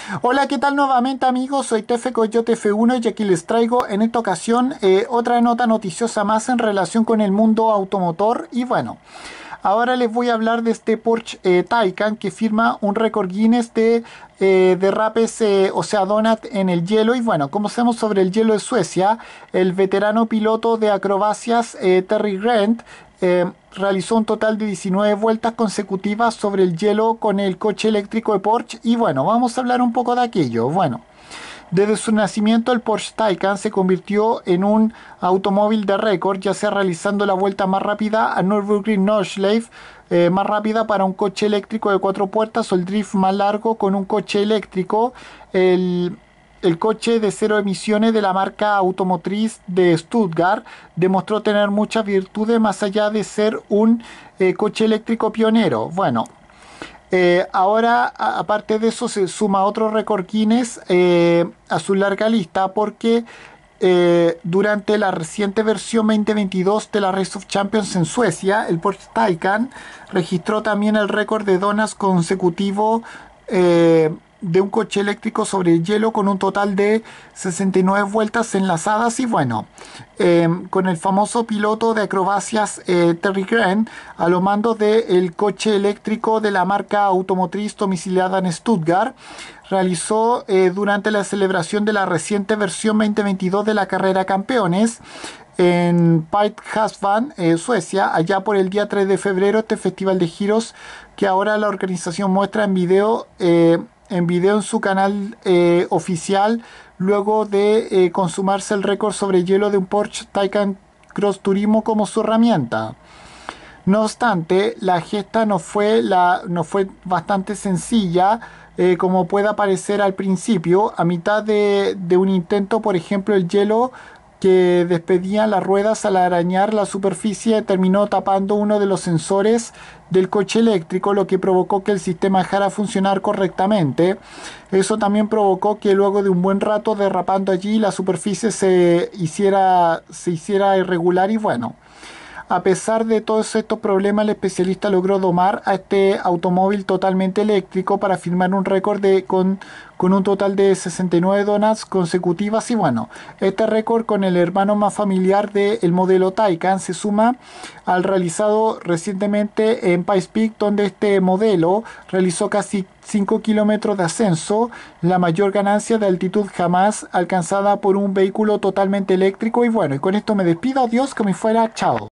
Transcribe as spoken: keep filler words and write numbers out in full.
Hola, ¿qué tal nuevamente amigos? Soy Tefe Coyote F uno y aquí les traigo en esta ocasión eh, otra nota noticiosa más en relación con el mundo automotor. Y bueno, ahora les voy a hablar de este Porsche eh, Taycan que firma un récord Guinness de eh, derrapes, eh, o sea, donut en el hielo. Y bueno, como sabemos sobre el hielo de Suecia, el veterano piloto de acrobacias eh, Terry Grant eh, realizó un total de diecinueve vueltas consecutivas sobre el hielo con el coche eléctrico de Porsche. Y bueno, vamos a hablar un poco de aquello. Bueno, desde su nacimiento, el Porsche Taycan se convirtió en un automóvil de récord, ya sea realizando la vuelta más rápida a Nürburgring Nordschleife, eh, más rápida para un coche eléctrico de cuatro puertas, o el drift más largo con un coche eléctrico. El, el coche de cero emisiones de la marca automotriz de Stuttgart demostró tener muchas virtudes más allá de ser un eh, coche eléctrico pionero. Bueno, eh, ahora, a- aparte de eso, se suma otro récord Guinness eh, a su larga lista porque eh, durante la reciente versión dos mil veintidós de la Race of Champions en Suecia, el Porsche Taycan registró también el récord de donas consecutivo eh, de un coche eléctrico sobre el hielo con un total de sesenta y nueve vueltas enlazadas. Y bueno, eh, con el famoso piloto de acrobacias eh, Terry Grant a lo mando del coche eléctrico de la marca automotriz domiciliada en Stuttgart, realizó eh, durante la celebración de la reciente versión dos mil veintidós de la carrera Campeones en Pite-Husqvarna, eh, Suecia, allá por el día tres de febrero, este festival de giros que ahora la organización muestra en video, eh, en video en su canal eh, oficial, luego de eh, consumarse el récord sobre hielo de un Porsche Taycan Cross Turismo como su herramienta. No obstante, la gesta no fue, la, no fue bastante sencilla, eh, como puede parecer al principio. A mitad de, de un intento, por ejemplo, el hielo que despedía las ruedas al arañar la superficie terminó tapando uno de los sensores del coche eléctrico, lo que provocó que el sistema dejara de funcionar correctamente. Eso también provocó que luego de un buen rato derrapando allí, la superficie se hiciera, se hiciera irregular. Y bueno, a pesar de todos estos problemas, el especialista logró domar a este automóvil totalmente eléctrico para firmar un récord de, con, con un total de sesenta y nueve donas consecutivas. Y bueno, este récord, con el hermano más familiar del modelo Taycan, se suma al realizado recientemente en Pikes Peak, donde este modelo realizó casi cinco kilómetros de ascenso, la mayor ganancia de altitud jamás alcanzada por un vehículo totalmente eléctrico. Y bueno, y con esto me despido. Adiós, que me fuera. Chao.